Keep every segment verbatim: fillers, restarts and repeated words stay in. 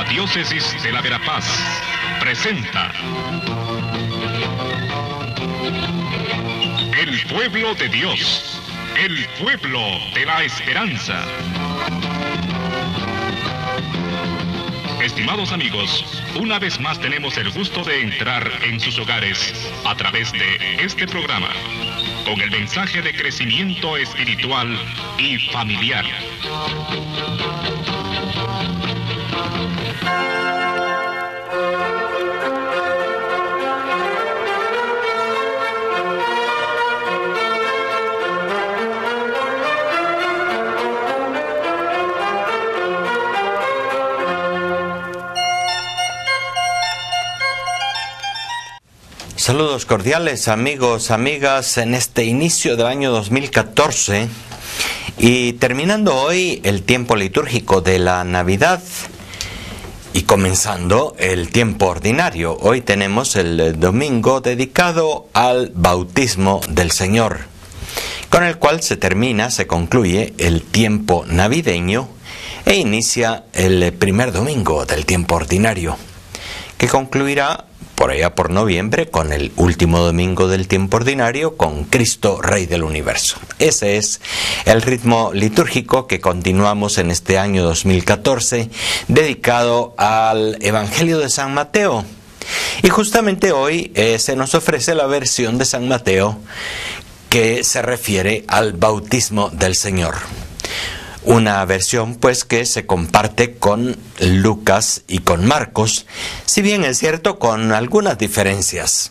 Diócesis de la Verapaz presenta El Pueblo de Dios, el pueblo de la esperanza. Estimados amigos, una vez más tenemos el gusto de entrar en sus hogares a través de este programa, con el mensaje de crecimiento espiritual y familiar. Saludos cordiales amigos, amigas, en este inicio del año dos mil catorce y terminando hoy el tiempo litúrgico de la Navidad y comenzando el tiempo ordinario. Hoy tenemos el domingo dedicado al bautismo del Señor, con el cual se termina, se concluye el tiempo navideño e inicia el primer domingo del tiempo ordinario, que concluirá por allá por noviembre, con el último domingo del tiempo ordinario, con Cristo Rey del Universo. Ese es el ritmo litúrgico que continuamos en este año dos mil catorce, dedicado al Evangelio de San Mateo. Y justamente hoy eh, se nos ofrece la versión de San Mateo que se refiere al bautismo del Señor. Una versión pues que se comparte con Lucas y con Marcos, si bien es cierto con algunas diferencias.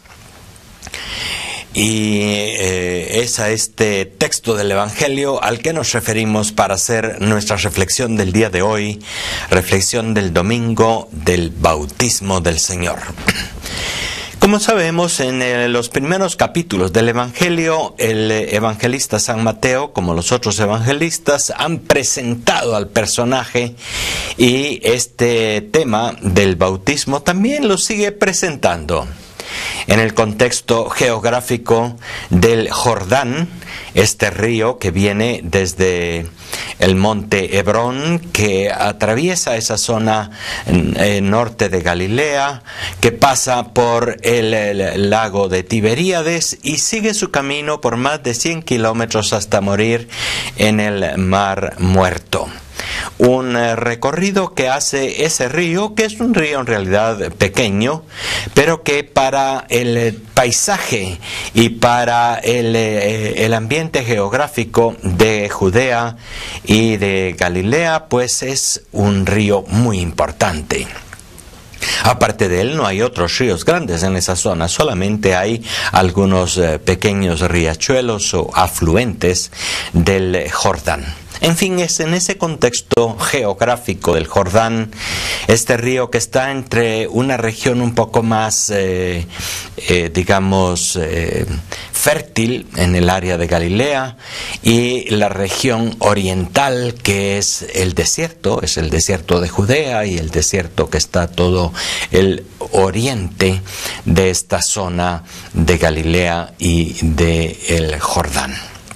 Y eh, es a este texto del Evangelio al que nos referimos para hacer nuestra reflexión del día de hoy, reflexión del domingo del bautismo del Señor. Como sabemos, en eh, los primeros capítulos del Evangelio, el eh, evangelista San Mateo, como los otros evangelistas, han presentado al personaje y este tema del bautismo también lo sigue presentando en el contexto geográfico del Jordán, este río que viene desde el monte Hebrón, que atraviesa esa zona eh, norte de Galilea, que pasa por el, el lago de Tiberíades y sigue su camino por más de cien kilómetros hasta morir en el Mar Muerto. Un eh, recorrido que hace ese río, que es un río en realidad pequeño, pero que para el eh, paisaje y para el, eh, el ambiente geográfico de Judea y de Galilea, pues es un río muy importante. Aparte de él no hay otros ríos grandes en esa zona, solamente hay algunos eh, pequeños riachuelos o afluentes del Jordán. En fin, es en ese contexto geográfico del Jordán, este río que está entre una región un poco más, eh, eh, digamos, eh, fértil en el área de Galilea y la región oriental que es el desierto, es el desierto de Judea y el desierto que está todo el oriente de esta zona de Galilea y de el Jordán.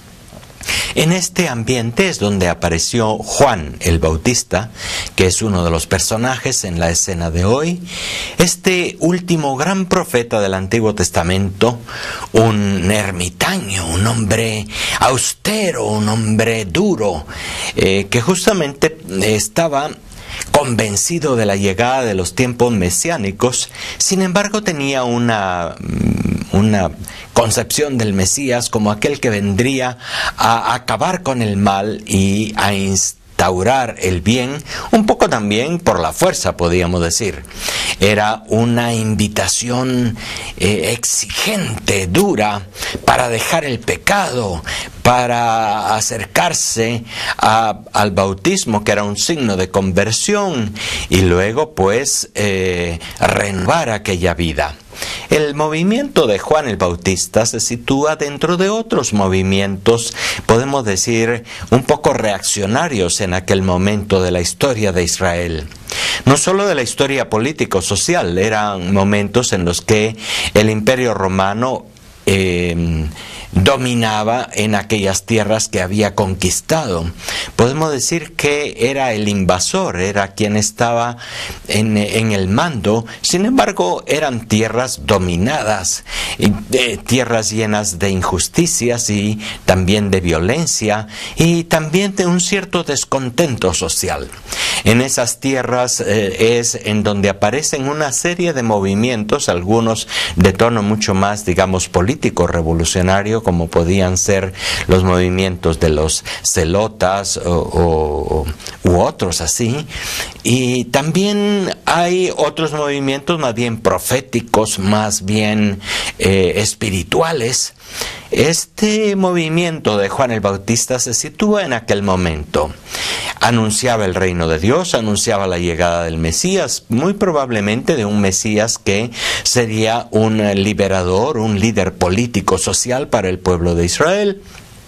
En este ambiente es donde apareció Juan el Bautista, que es uno de los personajes en la escena de hoy, este último gran profeta del Antiguo Testamento, un ermitaño, un hombre austero, un hombre duro, eh, que justamente estaba convencido de la llegada de los tiempos mesiánicos. Sin embargo, tenía una, una concepción del Mesías como aquel que vendría a acabar con el mal y a instaurar el bien, un poco también por la fuerza, podríamos decir. Era una invitación eh, exigente, dura, para dejar el pecado, para acercarse a, al bautismo, que era un signo de conversión, y luego pues eh, renovar aquella vida. El movimiento de Juan el Bautista se sitúa dentro de otros movimientos, podemos decir, un poco reaccionarios en aquel momento de la historia de Israel. No solo de la historia político-social, eran momentos en los que el Imperio Romano eh, dominaba en aquellas tierras que había conquistado. Podemos decir que era el invasor, era quien estaba en, en el mando. Sin embargo, eran tierras dominadas, eh, tierras llenas de injusticias y también de violencia y también de un cierto descontento social. En esas tierras eh, es en donde aparecen una serie de movimientos, algunos de tono mucho más, digamos, político, revolucionario, como podían ser los movimientos de los celotas o, o, u otros así. Y también hay otros movimientos más bien proféticos, más bien eh, espirituales. Este movimiento de Juan el Bautista se sitúa en aquel momento. Anunciaba el reino de Dios, anunciaba la llegada del Mesías, muy probablemente de un Mesías que sería un liberador, un líder político social para el pueblo de Israel.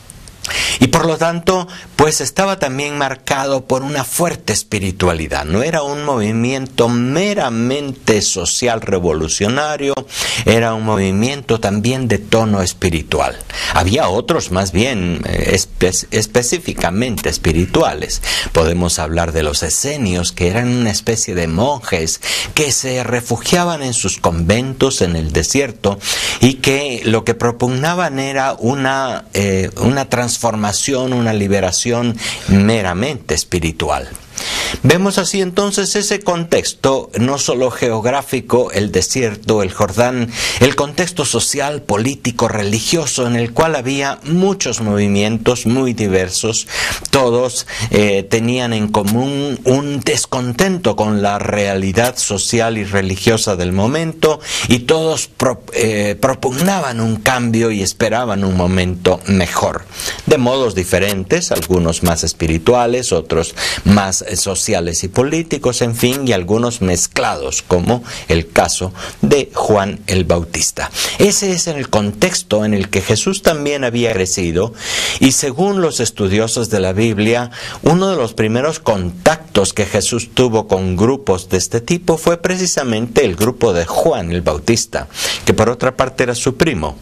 Y por lo tanto, pues estaba también marcado por una fuerte espiritualidad. No era un movimiento meramente social revolucionario, era un movimiento también de tono espiritual. Había otros más bien espe específicamente espirituales. Podemos hablar de los esenios, que eran una especie de monjes que se refugiaban en sus conventos en el desierto y que lo que propugnaban era una, eh, una transformación, una liberación meramente espiritual. Vemos así entonces ese contexto, no solo geográfico, el desierto, el Jordán, el contexto social, político, religioso, en el cual había muchos movimientos muy diversos. Todos eh, tenían en común un descontento con la realidad social y religiosa del momento, y todos pro, eh, propugnaban un cambio y esperaban un momento mejor. De modos diferentes, algunos más espirituales, otros más sociales y políticos, en fin, y algunos mezclados, como el caso de Juan el Bautista. Ese es el contexto en el que Jesús también había crecido, y según los estudiosos de la Biblia, uno de los primeros contactos que Jesús tuvo con grupos de este tipo fue precisamente el grupo de Juan el Bautista, que por otra parte era su primo.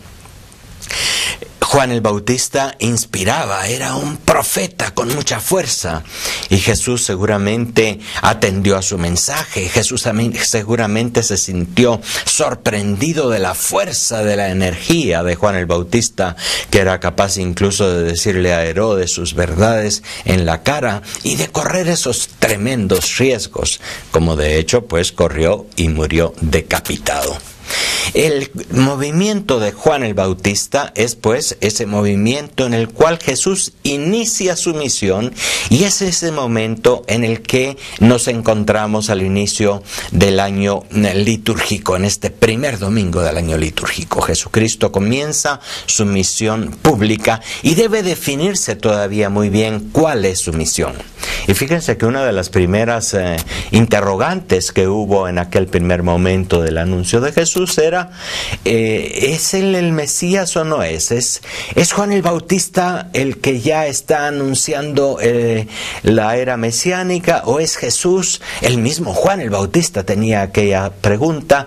Juan el Bautista inspiraba, era un profeta con mucha fuerza, y Jesús seguramente atendió a su mensaje. Jesús seguramente se sintió sorprendido de la fuerza, de la energía de Juan el Bautista, que era capaz incluso de decirle a Herodes sus verdades en la cara y de correr esos tremendos riesgos, como de hecho pues corrió y murió decapitado. El movimiento de Juan el Bautista es pues ese movimiento en el cual Jesús inicia su misión, y es ese momento en el que nos encontramos al inicio del año litúrgico, en este primer domingo del año litúrgico. Jesucristo comienza su misión pública y debe definirse todavía muy bien cuál es su misión. Y fíjense que una de las primeras eh, interrogantes que hubo en aquel primer momento del anuncio de Jesús era, eh, ¿es él el Mesías o no es? ¿Es, es Juan el Bautista el que ya está anunciando eh, la era mesiánica, o es Jesús? El mismo Juan el Bautista tenía aquella pregunta,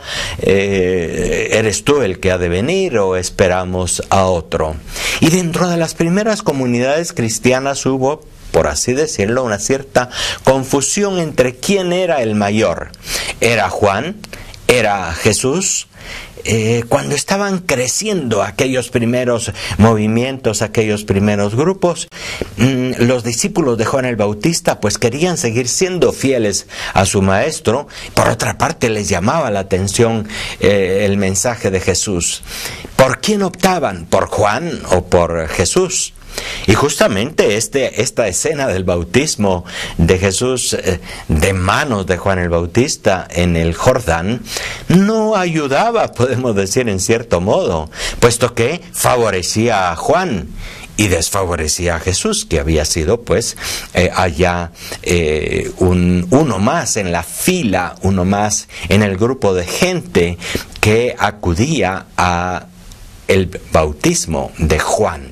eh, ¿eres tú el que ha de venir o esperamos a otro? Y dentro de las primeras comunidades cristianas hubo, por así decirlo, una cierta confusión entre quién era el mayor. ¿Era Juan? ¿Era Jesús? Eh, cuando estaban creciendo aquellos primeros movimientos, aquellos primeros grupos, mmm, los discípulos de Juan el Bautista pues querían seguir siendo fieles a su maestro. Por otra parte, les llamaba la atención eh, el mensaje de Jesús. ¿Por quién optaban? ¿Por Juan o por Jesús? Y justamente este, esta escena del bautismo de Jesús eh, de manos de Juan el Bautista en el Jordán no ayudaba, podemos decir en cierto modo, puesto que favorecía a Juan y desfavorecía a Jesús, que había sido pues eh, allá eh, un, uno más en la fila, uno más en el grupo de gente que acudía a el bautismo de Juan.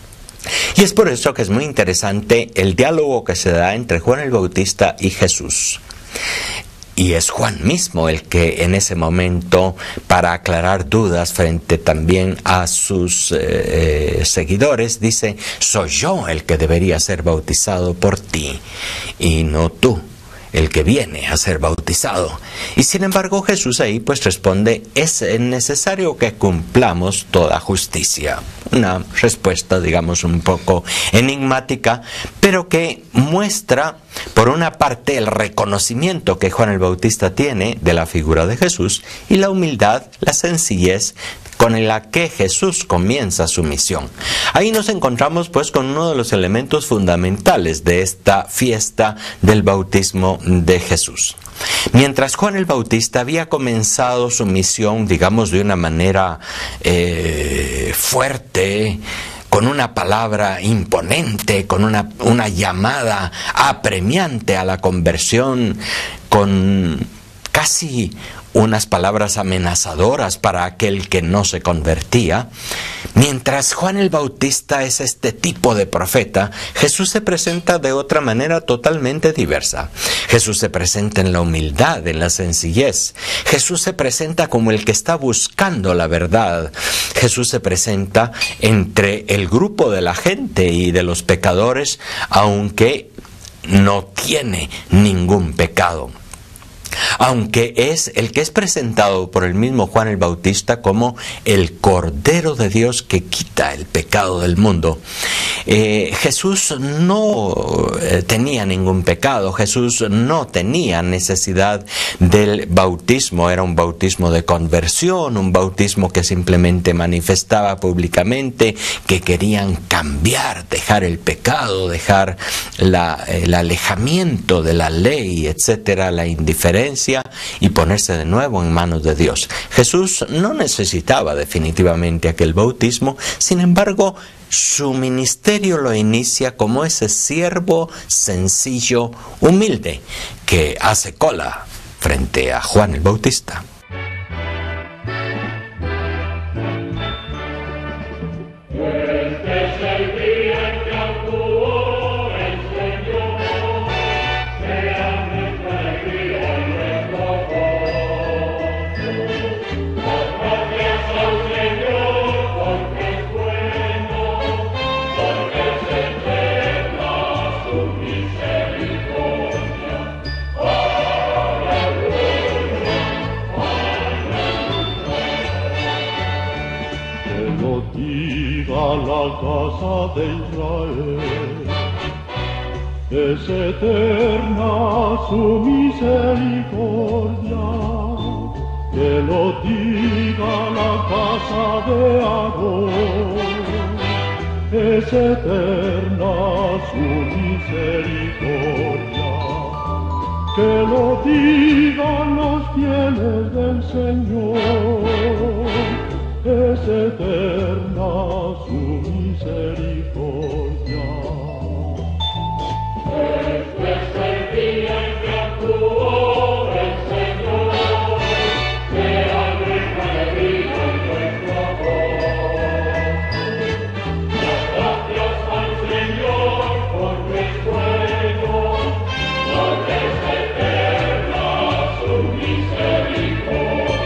Y es por eso que es muy interesante el diálogo que se da entre Juan el Bautista y Jesús. Y es Juan mismo el que en ese momento, para aclarar dudas frente también a sus eh, seguidores, dice: soy yo el que debería ser bautizado por ti y no tú el que viene a ser bautizado. Y sin embargo Jesús ahí pues responde: es necesario que cumplamos toda justicia. Una respuesta, digamos, un poco enigmática, pero que muestra por una parte el reconocimiento que Juan el Bautista tiene de la figura de Jesús y la humildad, la sencillez con la que Jesús comienza su misión. Ahí nos encontramos pues con uno de los elementos fundamentales de esta fiesta del bautismo de Jesús. Mientras Juan el Bautista había comenzado su misión, digamos, de una manera eh, fuerte, con una palabra imponente, con una, una llamada apremiante a la conversión, con casi unas palabras amenazadoras para aquel que no se convertía. Mientras Juan el Bautista es este tipo de profeta, Jesús se presenta de otra manera totalmente diversa. Jesús se presenta en la humildad, en la sencillez. Jesús se presenta como el que está buscando la verdad. Jesús se presenta entre el grupo de la gente y de los pecadores, aunque no tiene ningún pecado. Aunque es el que es presentado por el mismo Juan el Bautista como el Cordero de Dios que quita el pecado del mundo. Eh, Jesús no eh, tenía ningún pecado, Jesús no tenía necesidad del bautismo, era un bautismo de conversión, un bautismo que simplemente manifestaba públicamente que querían cambiar, dejar el pecado, dejar la, el alejamiento de la ley, etcétera, la indiferencia, y ponerse de nuevo en manos de Dios. Jesús no necesitaba definitivamente aquel bautismo, sin embargo, su ministerio lo inicia como ese siervo sencillo, humilde, que hace cola frente a Juan el Bautista. La casa de Israel, es eterna su misericordia, que lo diga la casa de Aarón, es eterna su misericordia, que lo digan los fieles del Señor. Es eterna su misericordia. Este es el día en que actuó el Señor, sea nuestra alegría y nuestro amor. Las gracias al Señor porque es bueno, porque es eterna su misericordia.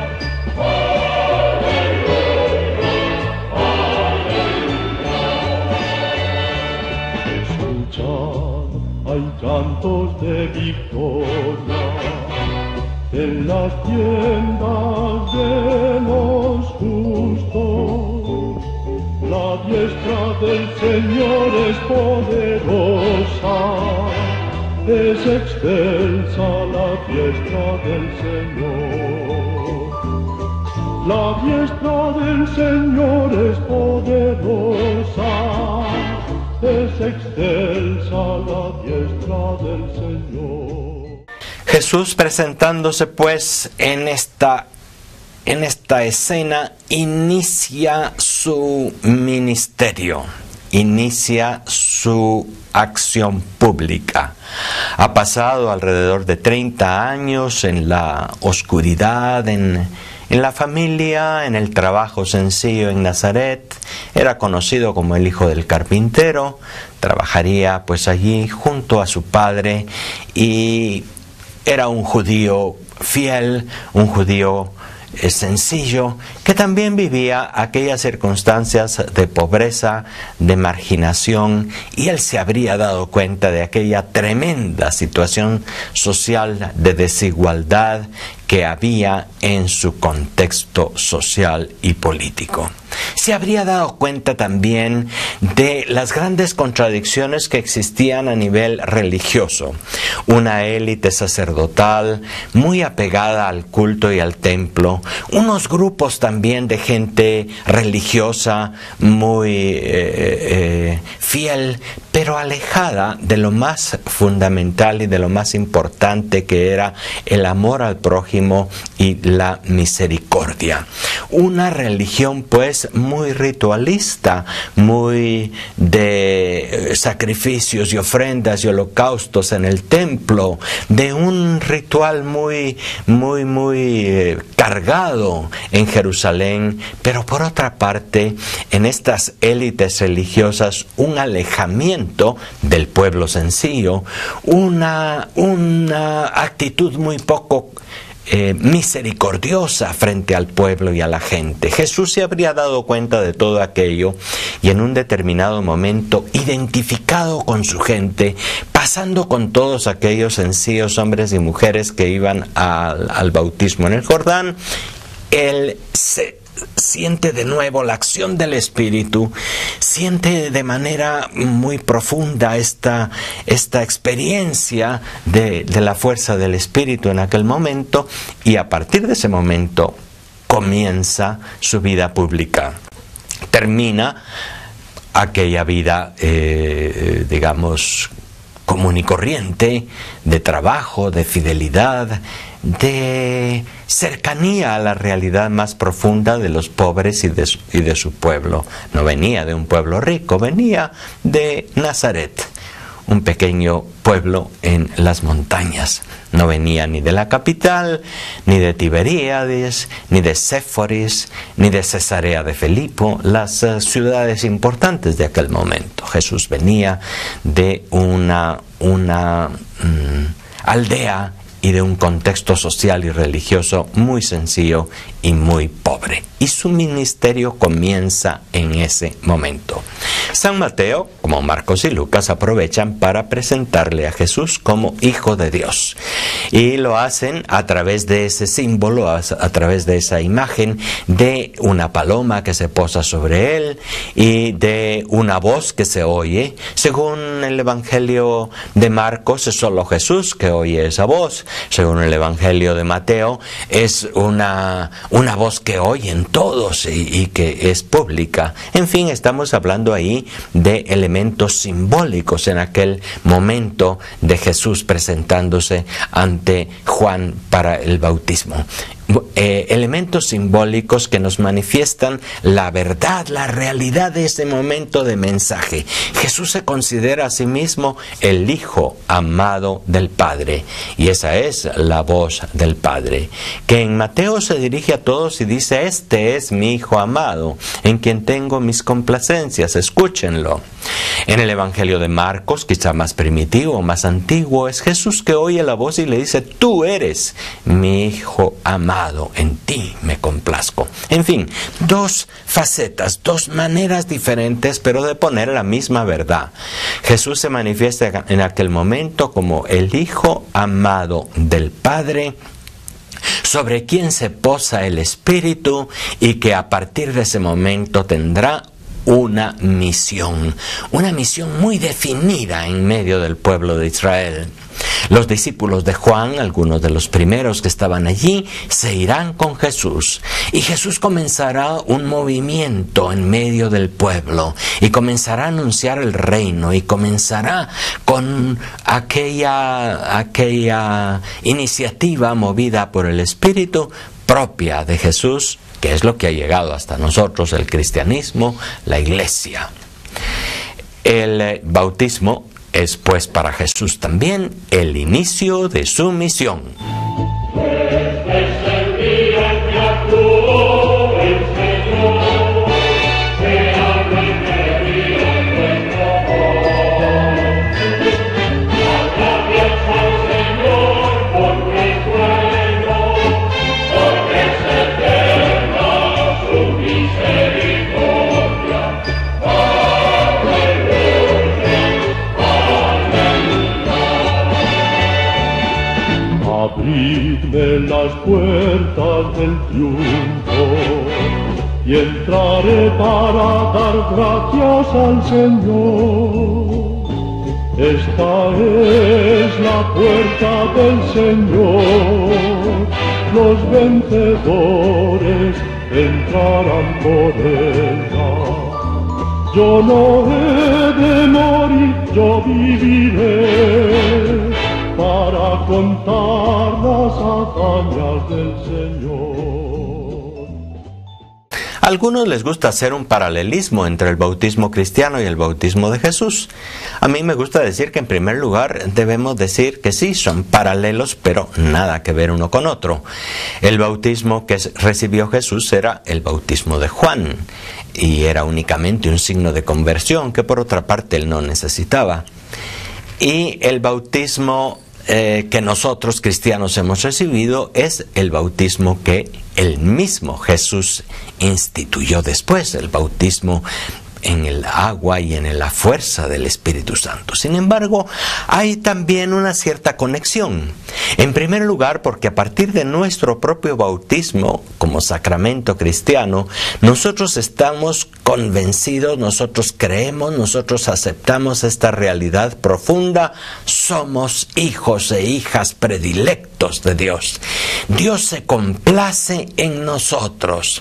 Hay cantos de victoria en las tiendas de los justos. La diestra del Señor es poderosa, es excelsa la diestra del Señor. La diestra del Señor es poderosa, es excelsa la diestra del Señor. Jesús, presentándose pues en esta, en esta escena, inicia su ministerio, inicia su acción pública. Ha pasado alrededor de treinta años en la oscuridad, en En la familia, en el trabajo sencillo en Nazaret. Era conocido como el hijo del carpintero. Trabajaría pues allí junto a su padre y era un judío fiel, un judío eh, sencillo, que también vivía aquellas circunstancias de pobreza, de marginación, y él se habría dado cuenta de aquella tremenda situación social de desigualdad que había en su contexto social y político. Se habría dado cuenta también de las grandes contradicciones que existían a nivel religioso. Una élite sacerdotal muy apegada al culto y al templo, unos grupos también de gente religiosa muy eh, eh, fiel, pero alejada de lo más fundamental y de lo más importante, que era el amor al prójimo y la misericordia. Una religión pues muy ritualista, muy de sacrificios y ofrendas y holocaustos en el templo, de un ritual muy, muy, muy eh, cargado en Jerusalén, pero por otra parte, en estas élites religiosas, un alejamiento del pueblo sencillo, una, una actitud muy poco Eh, misericordiosa frente al pueblo y a la gente. Jesús se habría dado cuenta de todo aquello y en un determinado momento, identificado con su gente, pasando con todos aquellos sencillos hombres y mujeres que iban al, al bautismo en el Jordán, él se siente de nuevo la acción del Espíritu, siente de manera muy profunda esta, esta experiencia de, de la fuerza del Espíritu en aquel momento, y a partir de ese momento comienza su vida pública. Termina aquella vida, eh, digamos, común y corriente, de trabajo, de fidelidad, de cercanía a la realidad más profunda de los pobres y de, su, y de su pueblo. No venía de un pueblo rico, venía de Nazaret, un pequeño pueblo en las montañas. No venía ni de la capital, ni de Tiberíades, ni de Séforis, ni de Cesarea de Filipo, las uh, ciudades importantes de aquel momento. Jesús venía de una, una um, aldea y de un contexto social y religioso muy sencillo y muy pobre. Y su ministerio comienza en ese momento. San Mateo, como Marcos y Lucas, aprovechan para presentarle a Jesús como Hijo de Dios. Y lo hacen a través de ese símbolo, a, a través de esa imagen de una paloma que se posa sobre él y de una voz que se oye. Según el Evangelio de Marcos, es solo Jesús que oye esa voz. Según el Evangelio de Mateo, es una, una voz que oyen todos y, y que es pública. En fin, estamos hablando ahí de elementos simbólicos en aquel momento de Jesús presentándose ante Juan para el bautismo. Eh, elementos simbólicos que nos manifiestan la verdad, la realidad de ese momento de mensaje. Jesús se considera a sí mismo el Hijo amado del Padre, y esa es la voz del Padre, que en Mateo se dirige a todos y dice: este es mi Hijo amado, en quien tengo mis complacencias, escúchenlo. En el Evangelio de Marcos, quizá más primitivo, más antiguo, es Jesús que oye la voz y le dice: tú eres mi Hijo amado, en ti me complazco. En fin, dos facetas, dos maneras diferentes, pero de poner la misma verdad. Jesús se manifiesta en aquel momento como el Hijo amado del Padre, sobre quien se posa el Espíritu, y que a partir de ese momento tendrá una misión, una misión muy definida en medio del pueblo de Israel. Los discípulos de Juan, algunos de los primeros que estaban allí, se irán con Jesús, y Jesús comenzará un movimiento en medio del pueblo y comenzará a anunciar el reino, y comenzará con aquella, aquella iniciativa movida por el Espíritu propia de Jesús, que es lo que ha llegado hasta nosotros, el cristianismo, la iglesia. El bautismo es pues para Jesús también el inicio de su misión. Este es el día en que actuó el Señor, que habla y me río en nuestro amor. Las gracias al Señor por Abridme las puertas del triunfo y entraré para dar gracias al Señor. Esta es la puerta del Señor, los vencedores entrarán por ella. Yo no he de morir, yo viviré para contar las hazañas del Señor. A algunos les gusta hacer un paralelismo entre el bautismo cristiano y el bautismo de Jesús. A mí me gusta decir que en primer lugar debemos decir que sí, son paralelos, pero nada que ver uno con otro. El bautismo que recibió Jesús era el bautismo de Juan, y era únicamente un signo de conversión que por otra parte él no necesitaba. Y el bautismo eh, que nosotros cristianos hemos recibido es el bautismo que el mismo Jesús instituyó después, el bautismo en el agua y en la fuerza del Espíritu Santo. Sin embargo, hay también una cierta conexión. En primer lugar, porque a partir de nuestro propio bautismo, como sacramento cristiano, nosotros estamos convencidos, nosotros creemos, nosotros aceptamos esta realidad profunda: somos hijos e hijas predilectos de Dios. Dios se complace en nosotros.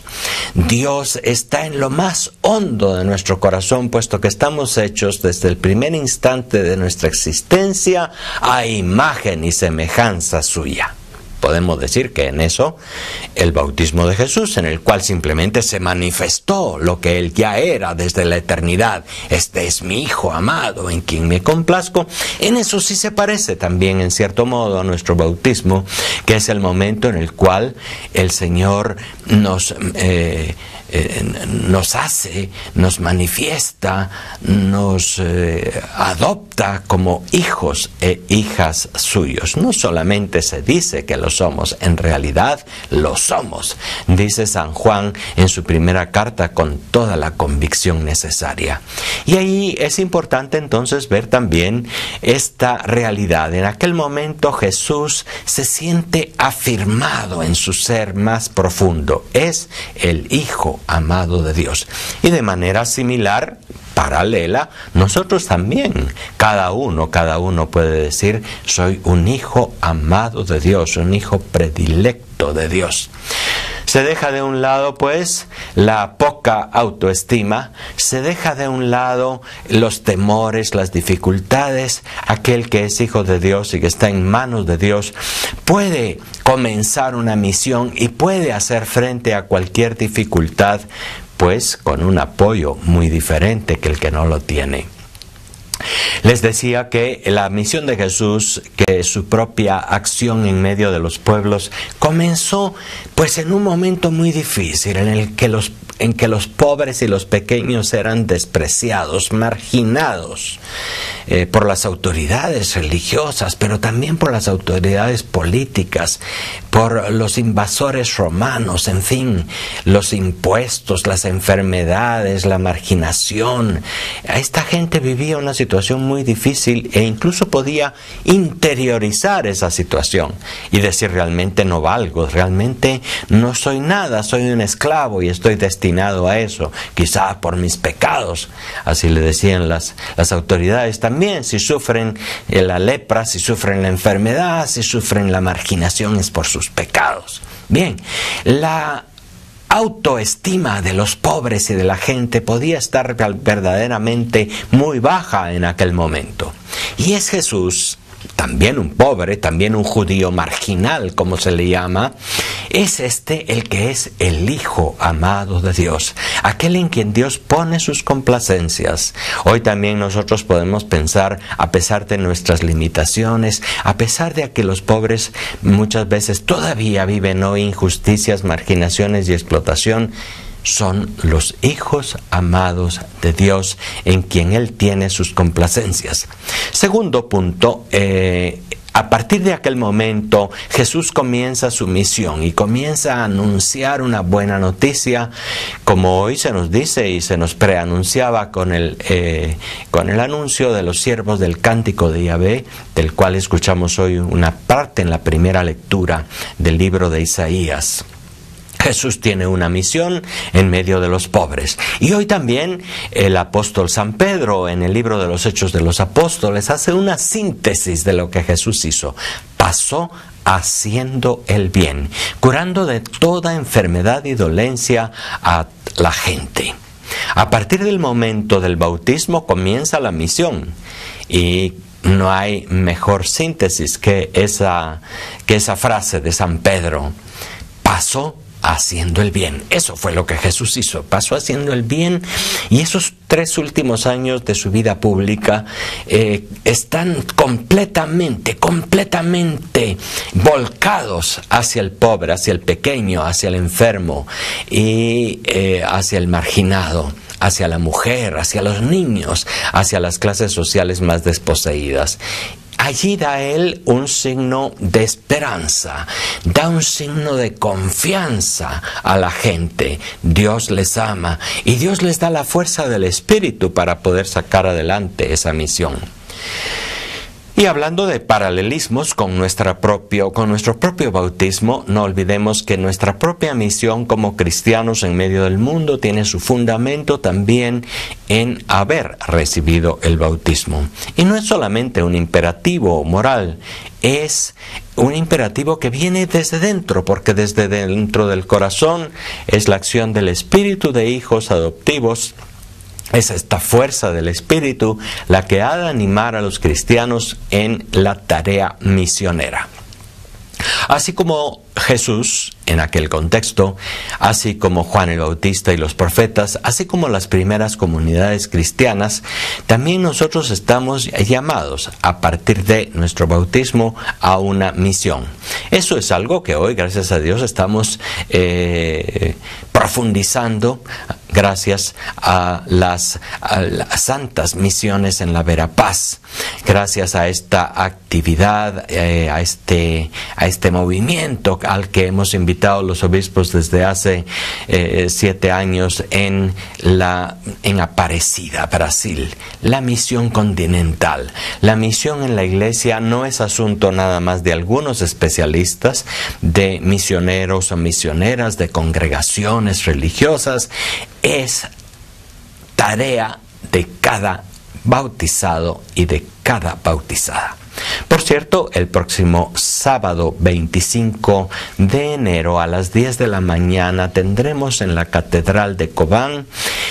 Dios está en lo más hondo de nuestro corazón, puesto que estamos hechos desde el primer instante de nuestra existencia a imagen y semejanza suya. Podemos decir que en eso el bautismo de Jesús, en el cual simplemente se manifestó lo que él ya era desde la eternidad: este es mi Hijo amado en quien me complazco, en eso sí se parece también en cierto modo a nuestro bautismo, que es el momento en el cual el Señor nos eh, Eh, nos hace, nos manifiesta, nos eh, adopta como hijos e hijas suyos. No solamente se dice que lo somos, en realidad lo somos, dice San Juan en su primera carta con toda la convicción necesaria. Y ahí es importante entonces ver también esta realidad. En aquel momento Jesús se siente afirmado en su ser más profundo: es el Hijo amado de Dios. Y de manera similar, paralela, nosotros también, cada uno, cada uno puede decir: soy un hijo amado de Dios, un hijo predilecto de Dios. Se deja de un lado, pues, la poca autoestima, se deja de un lado los temores, las dificultades. Aquel que es hijo de Dios y que está en manos de Dios puede comenzar una misión y puede hacer frente a cualquier dificultad, pues con un apoyo muy diferente que el que no lo tiene. Les decía que la misión de Jesús, que su propia acción en medio de los pueblos, comenzó pues en un momento muy difícil en el que los en que los pobres y los pequeños eran despreciados, marginados eh, por las autoridades religiosas, pero también por las autoridades políticas, por los invasores romanos, en fin, los impuestos, las enfermedades, la marginación. Esta gente vivía una situación muy difícil e incluso podía interiorizar esa situación y decir: realmente no valgo, realmente no soy nada, soy un esclavo y estoy destinado a eso, quizá por mis pecados. Así le decían las, las autoridades también: si sufren la lepra, si sufren la enfermedad, si sufren la marginación, es por sus pecados. Bien, la autoestima de los pobres y de la gente podía estar verdaderamente muy baja en aquel momento. Y es Jesús, también un pobre, también un judío marginal, como se le llama, es este el que es el Hijo amado de Dios, aquel en quien Dios pone sus complacencias. Hoy también nosotros podemos pensar, a pesar de nuestras limitaciones, a pesar de que los pobres muchas veces todavía viven hoy injusticias, marginaciones y explotación, son los hijos amados de Dios en quien Él tiene sus complacencias. Segundo punto, eh, A partir de aquel momento, Jesús comienza su misión y comienza a anunciar una buena noticia, como hoy se nos dice y se nos preanunciaba con el, eh, con el anuncio de los siervos del Cántico de Yahvé, del cual escuchamos hoy una parte en la primera lectura del libro de Isaías. Jesús tiene una misión en medio de los pobres. Y hoy también el apóstol San Pedro, en el libro de los Hechos de los Apóstoles, hace una síntesis de lo que Jesús hizo. Pasó haciendo el bien, curando de toda enfermedad y dolencia a la gente. A partir del momento del bautismo comienza la misión. Y no hay mejor síntesis que esa, que esa frase de San Pedro. Pasó haciendo el bien. Eso fue lo que Jesús hizo. Pasó haciendo el bien, y esos tres últimos años de su vida pública eh, están completamente, completamente volcados hacia el pobre, hacia el pequeño, hacia el enfermo y eh, hacia el marginado, hacia la mujer, hacia los niños, hacia las clases sociales más desposeídas. Allí da él un signo de esperanza, da un signo de confianza a la gente. Dios les ama y Dios les da la fuerza del Espíritu para poder sacar adelante esa misión. Y hablando de paralelismos con, nuestra propio, con nuestro propio bautismo, no olvidemos que nuestra propia misión como cristianos en medio del mundo tiene su fundamento también en haber recibido el bautismo. Y no es solamente un imperativo moral, es un imperativo que viene desde dentro, porque desde dentro del corazón es la acción del Espíritu de hijos adoptivos. Es esta fuerza del Espíritu la que ha de animar a los cristianos en la tarea misionera. Así como Jesús en aquel contexto, así como Juan el Bautista y los profetas, así como las primeras comunidades cristianas, también nosotros estamos llamados a partir de nuestro bautismo a una misión. Eso es algo que hoy, gracias a Dios, estamos eh, profundizando gracias a las, a las santas misiones en la Verapaz, gracias a esta actividad, eh, a, este, a este movimiento al que hemos invitado los obispos desde hace eh, siete años en, la, en Aparecida, Brasil, la misión continental. La misión en la iglesia no es asunto nada más de algunos especialistas, de misioneros o misioneras, de congregaciones religiosas, es tarea de cada bautizado y de cada bautizada. Por cierto, el próximo sábado veinticinco de enero a las diez de la mañana tendremos en la Catedral de Cobán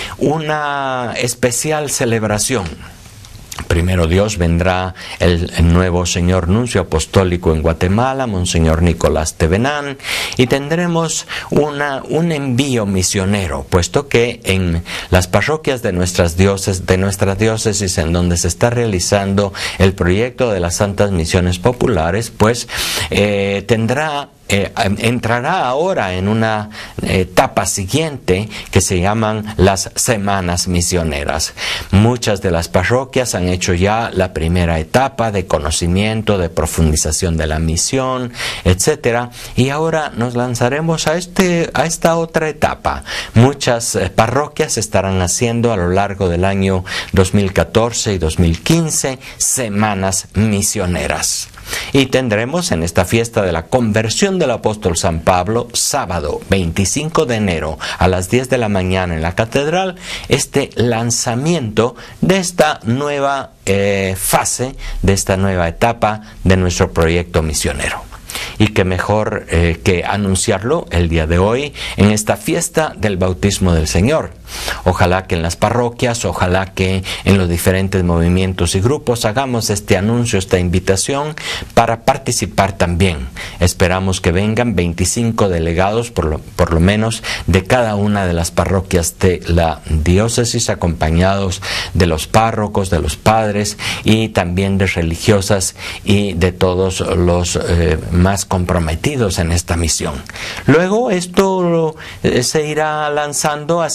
una especial celebración. Primero Dios, vendrá el, el nuevo señor nuncio apostólico en Guatemala, Monseñor Nicolás Tevenán, y tendremos una, un envío misionero, puesto que en las parroquias de nuestras diócesis, de nuestra diócesis, en donde se está realizando el proyecto de las Santas Misiones Populares, pues eh, tendrá Eh, entrará ahora en una etapa siguiente que se llaman las semanas misioneras. Muchas de las parroquias han hecho ya la primera etapa de conocimiento, de profundización de la misión, etcétera, y ahora nos lanzaremos a, este, a esta otra etapa. Muchas eh, parroquias estarán haciendo a lo largo del año dos mil catorce y dos mil quince semanas misioneras. Y tendremos en esta fiesta de la conversión del apóstol San Pablo, sábado veinticinco de enero a las diez de la mañana en la catedral, este lanzamiento de esta nueva eh, fase, de esta nueva etapa de nuestro proyecto misionero. Y qué mejor eh, que anunciarlo el día de hoy en esta fiesta del bautismo del Señor. Ojalá que en las parroquias, ojalá que en los diferentes movimientos y grupos hagamos este anuncio, esta invitación para participar también. Esperamos que vengan veinticinco delegados, por lo, por lo menos, de cada una de las parroquias de la diócesis, acompañados de los párrocos, de los padres y también de religiosas y de todos los eh, más comprometidos en esta misión. Luego esto eh, se irá lanzando hacia las diferentes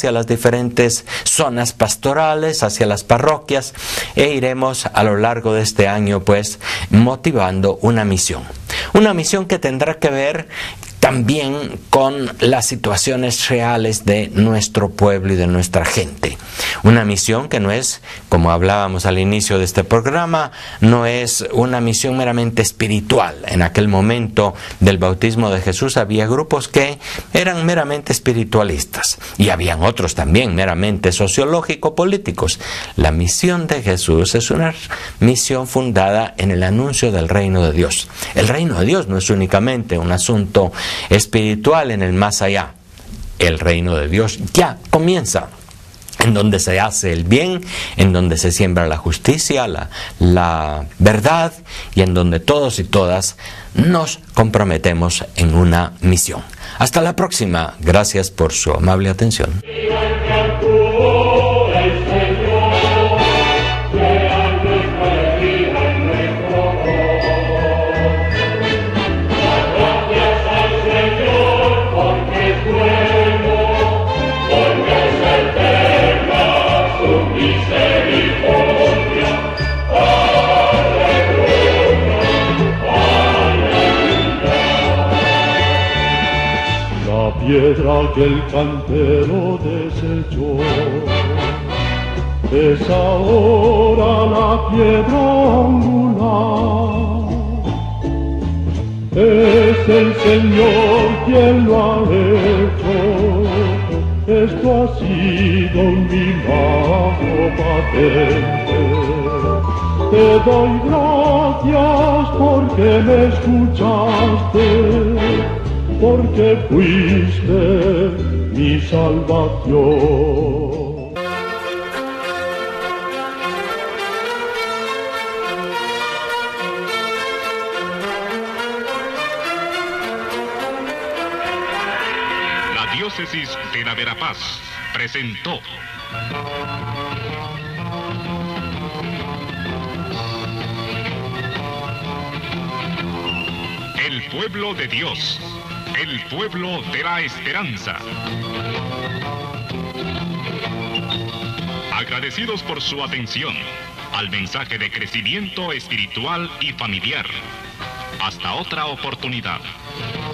diferentes zonas pastorales, hacia las parroquias, e iremos a lo largo de este año pues motivando una misión. Una misión que tendrá que ver también con las situaciones reales de nuestro pueblo y de nuestra gente. Una misión que no es, como hablábamos al inicio de este programa, no es una misión meramente espiritual. En aquel momento del bautismo de Jesús había grupos que eran meramente espiritualistas y habían otros también meramente sociológico-políticos. La misión de Jesús es una misión fundada en el anuncio del reino de Dios. El reino de Dios no es únicamente un asunto espiritual en el más allá. El reino de Dios ya comienza, en donde se hace el bien, en donde se siembra la justicia, la, la verdad, y en donde todos y todas nos comprometemos en una misión. Hasta la próxima. Gracias por su amable atención. Piedra que el cantero desechó es ahora la piedra angular. Es el Señor quien lo ha hecho. Esto ha sido un milagro patente. Te doy gracias porque me escuchaste, porque fuiste mi salvación. La diócesis de la Verapaz presentó El pueblo de Dios, el pueblo de la esperanza. Agradecidos por su atención al mensaje de crecimiento espiritual y familiar. Hasta otra oportunidad.